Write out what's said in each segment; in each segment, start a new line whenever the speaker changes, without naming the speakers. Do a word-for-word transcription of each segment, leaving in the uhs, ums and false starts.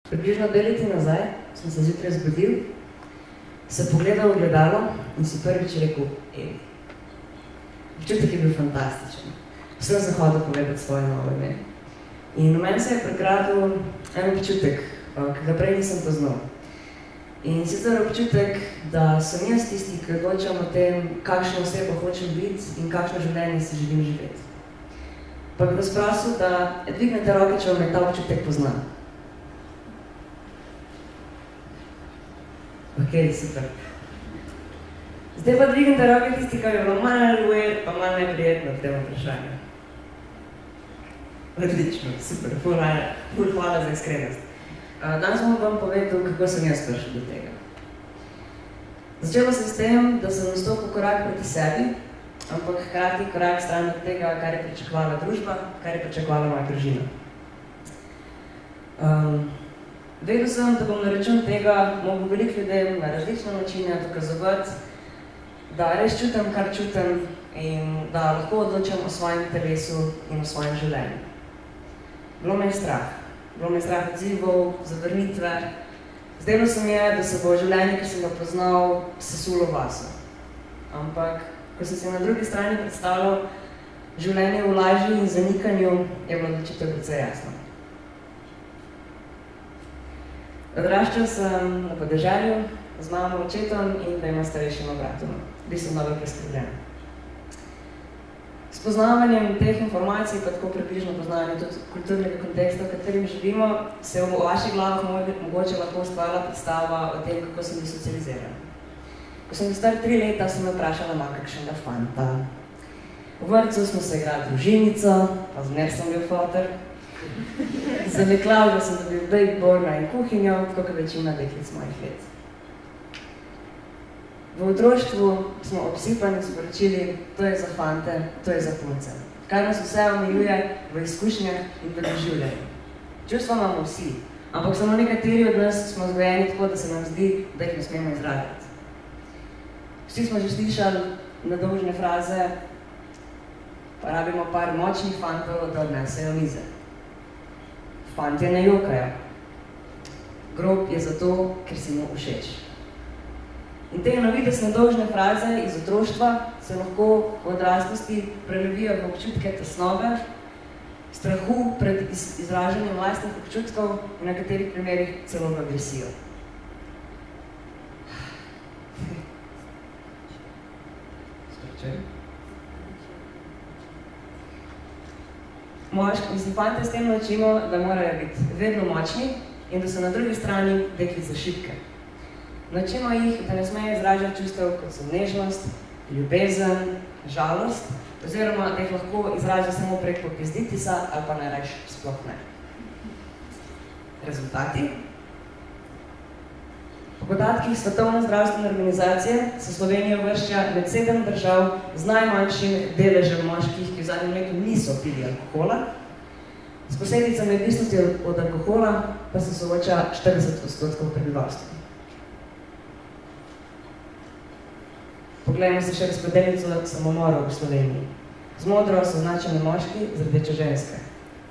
Približno dve leti nazaj sem se zjutraj zbudil, se pogledal v gledalo in si prvič rekel Evi. Občutek je bil fantastičen. Vsem sem hodil povedati svoje novo ime. In v meni se je pregradil en občutek, ki ga prej nisem poznal. In sicer občutek, da sem jaz tisti, ki odločam o tem, kakšno osebo hočem biti in kakšno življenje si želim živeti. Pa bi vas prosil, da dvignete roke, če vam je ta občutek poznan. Ok, super. Zdaj pa dvignete roke tisti, ki je bilo malo weird, pa malo neprijetno v tem vprašanju. Odlično, super, ful hvala za iskrenost. Danes bom vam povedal, kako sem jaz prišel do tega. Začelo sem s tem, da sem nastopil korak proti sebi, ampak hkrati korak stran od tega, kar je pričakovala družba, kar je pričakovala moja družina. Um, vedel sem, da bom na račun tega mogel veliko ljudem na različne načine dokazovati, da res čutim, kar čutim in da lahko odločam o svojem telesu in o svojem življenju. Bilo me je strah. Bilo me je strah odzivov, zavrnitve. Zdelo se mi je, da se bo življenje, ki sem ga poznal, sesulo vase. Ampak, ko sem se na drugi strani predstavljal življenje v laži in zanikanju, je bilo odločitev precej jasno. Odraščal sem na podeželju z mamo, očetom in dvema starejšima bratoma. Bil sem dobro preskrbljen. S poznavanjem teh informacij, pa tako približno poznavanje tudi kulturnega konteksta, v katerim živimo, se v vaših glavah mogoče lahko ustvarila predstava o tem, kako sem bil socializiran. Ko sem bil star tri leta, sem me vprašala ma kakšnega fanta. V vrtcu smo se igrali družinico, pa zmer sem bil foter. Zameklal, da sem dobil bakeborna in kuhinjo, tako kot večina deklic mojih let. V otroštvu smo obsipani sporočili, to je za fante, to je za punce. Kar nas vse omejuje v izkušnjah in v doživljanju. Čustva imamo vsi, ampak samo nekateri od nas smo vzgojeni tako, da se nam zdi, da jih ne smemo izraziti. Vsi smo že slišali nedolžne fraze, pa rabimo par močnih fantov, da odnesejo mize. Fantje ne jokajo. Grob je zato, ker si mu všeč. In te navidez nedolžne fraze iz otroštva se lahko v odraslosti prelevijo v občutke tesnobe, strahu pred izražanjem vlastnih občutkov in na katerih primerih celo v agresijo. Moški, mislim, fante s tem naučimo, da morajo biti vedno močni in da so na drugi strani deklice šibke. Naučimo jih, da ne smejo izražati čustev, kot so nežnost, ljubezen, žalost, oziroma da jih lahko izraža samo prek popizditisa ali pa najrajš sploh ne. Rezultati? Po podatkih Svetovne zdravstvene organizacije se Slovenija uvršča med sedem držav z najmanjšim deležem moških, ki v zadnjem letu niso pili alkohola. S posledicami odvisnosti od alkohola pa se sooča štirideset odstotkov prebivalstva. Poglejmo se še razpredelico samomorov v Sloveniji. Z modro so označeni moški, z rdečo ženske.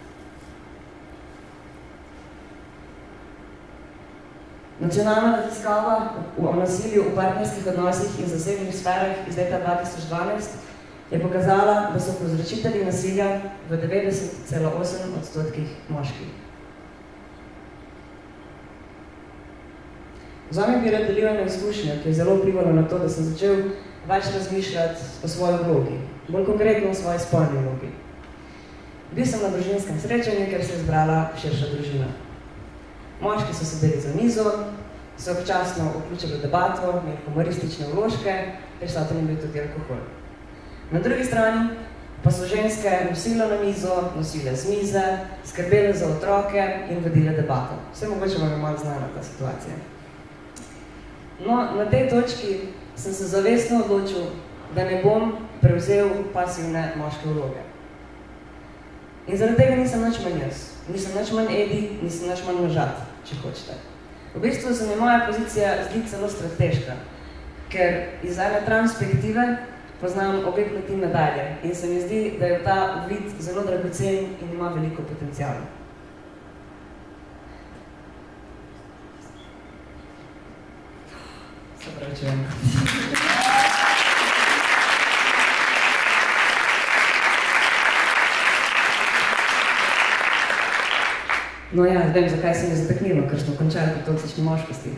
Nacionalna raziskava o nasilju v partnerskih odnosih in zasebnih sferah iz leta dva tisoč dvanajst je pokazala, da so povzročitelji nasilja v devetdeset cela osem odstotkih moških. Z vami bi rad delil eno izkušnjo, ki je zelo vplivalo na to, da sem začel več razmišljati o svoji vlogi, bolj konkretno o svoji spolni vlogi. Bil sem na družinskem srečanju, ker se je zbrala širša družina. Moški so sedeli za mizo, se občasno vključili v debato, imeli humoristične vložke, prisoten je bil tudi alkohol. Na drugi strani pa so ženske nosile na mizo, nosile z mize, skrbele za otroke in vodile debato. Vse mogoče vam je malo znana ta situacija. No, na tej točki sem se zavestno odločil, da ne bom prevzel pasivne moške vloge. In zaradi tega nisem nič manj jaz. Nisem nič manj Edi, nisem nič manj možat, če hočete. V bistvu se mi moja pozicija zdi celo strateška, ker iz ene transpektive poznam obe plati medalje in se mi zdi, da je ta vid zelo dragocen in ima veliko potenciala. Se pravičujem. No ja, vem, zakaj se mi zateknilo, ker smo končali po toksični moškosti.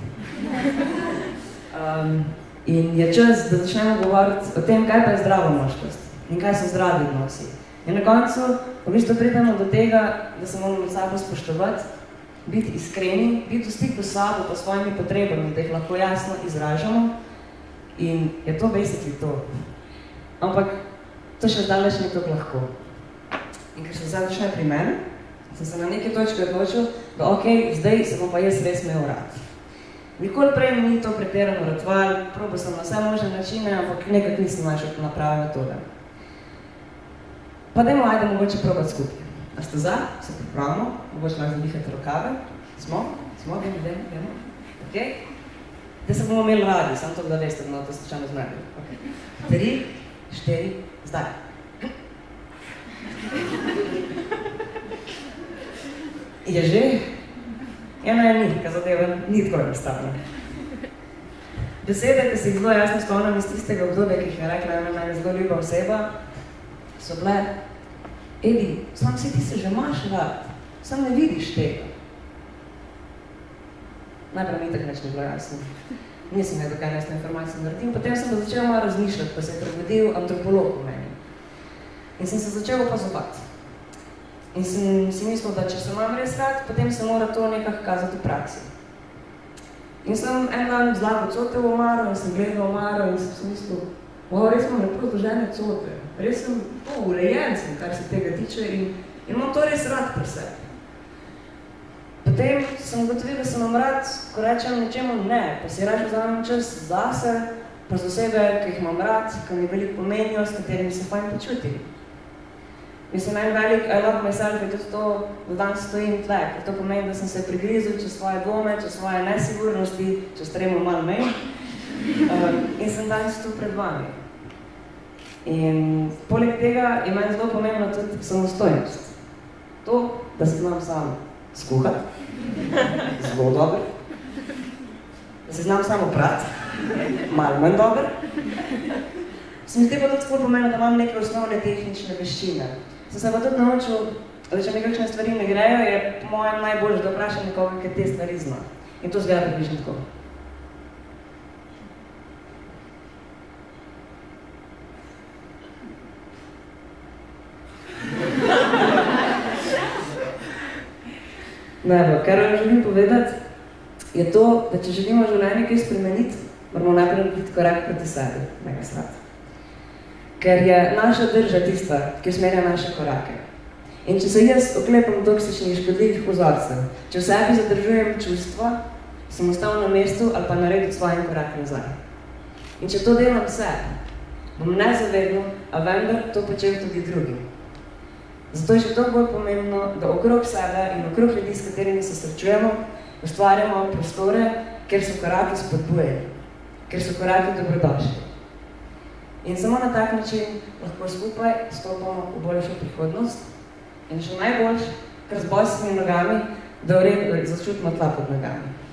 Um, in je čas, da začnemo govoriti o tem, kaj pa je zdrava moškost in kaj so zdravi odnosi. In na koncu v bistvu pridemo do tega, da se moramo med sabo spoštovati, biti iskreni, biti v stiku s sabo pa svojimi potrebami, da jih lahko jasno izražamo in je to basically to. Ampak to še zdaleč ni tako lahko. In ker se zdaj začne pri meni, sem se na neki točki odločil, da ok, zdaj se bom pa jaz res imel rad. Nikoli prej mi ni to pretirano ratval, probal sem na vse možne načine, ampak nekak nisem našel na prave metode. Pa dajmo ajde mogoče probati skupaj. A ste za? Se pripravimo? Mogoče lahko zadihate rokave? Smo? Smo? Dajmo, dajmo, dajmo. Ok? Zdaj se bomo imeli radi, samo to, da veste, da bomo to slučajno zmerili. Ok. Tri, štiri, zdaj. Je že? Ena je ni, ker zadeva ni tako enostavna. Besede, ki se jih zelo jasno spomnim iz tistega obdobja, ki jih je rekla ena meni zelo ljuba oseba, so bile, Edi, sam si ti se že imaš rad, sam ne vidiš tega. Najprej mi tak neč ne bilo jasno. Nisem vedel, kaj nesno informacijo naredim, potem sem pa začel malo razmišljati, pa se je prebudil antropolog v meni. In sem se začel opazovati. In sem si mislil, da če se imam res rad, potem se mora to nekako kazati v praksi. In sem en dan zlago cote v omaro in sem gledal omaro in sem si mislil, o, res imam lepo zložene cote, res sem o, urejen sem, kar se tega tiče in, in imam to res rad pri sebi. Potem sem ugotovil, da sem imam rad, ko rečem nečemu ne, pa si raje vzamem čas zase, pa za osebe, ki jih imam rad, ki mi veliko pomenijo, s katerimi se fajn počutim. Mislim, en velik I love myself je tudi to, da danes stojim tle, ker to pomeni, da sem se prigrizil čez svoje dvome, čez svoje nesigurnosti, čez tremo malo mej um, in sem danes tu pred vami. In poleg tega je meni zelo pomembno tudi samostojnost. To, da se znam sam skuhati, zelo dobro, da se znam samo prati, malo manj dobro. Se mi zdi pa tudi tako pomembno, da imam neke osnovne tehnične veščine. Sem se pa tudi naučil, da če mi kakšne stvari ne grejo, je po mojem najbolje, da vprašam nekoga, kaj te stvari zna. In to zgleda približno tako. Najbolj, kar vam želim povedati, je to, da če želimo življenje kaj spremeniti, moramo najprej narediti korak proti sebi, mega srat. Ker je naša drža tista, ki usmerja naše korake. In če se jaz oklepam toksičnih škodljivih vzorcev, če v sebi zadržujem čustva, sem ostal na mestu ali pa naredil svojim korak nazaj. In če to delam sebi, bom nezavedno, a vendar to počel tudi drugim. Zato je še to bolj pomembno, da okrog sebe in okrog ljudi, s katerimi se srečujemo, ustvarjamo prostore, kjer so koraki spodbujeni, kjer so koraki dobrodošli. In samo na tak način lahko skupaj stopamo v boljšo prihodnost in še najboljš, kar z bosimi nogami, da v redu začutimo tla pod nogami.